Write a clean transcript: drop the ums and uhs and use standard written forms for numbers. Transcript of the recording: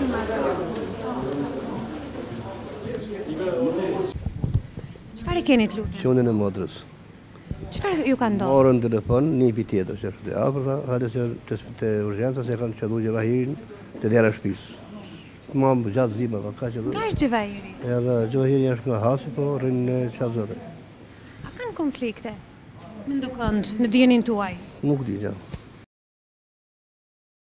Çfarë I keni të lutem? Qenin e motrës. Çfarë ju ka ndodhur? Morën telefon, një pi tjetër që është afër, tha, hajde se te urgjenca se kanë çellu Xhevahirin te dera e shtëpisë. Mua më gjatë zimave, ka që... Nga është Xhevahiri? Edhe Xhevahiri është nga Hasi, po rrinë në Çavzote. A kanë konflikte? Më ndukënd, në dijenin tuaj? Nuk di gjë.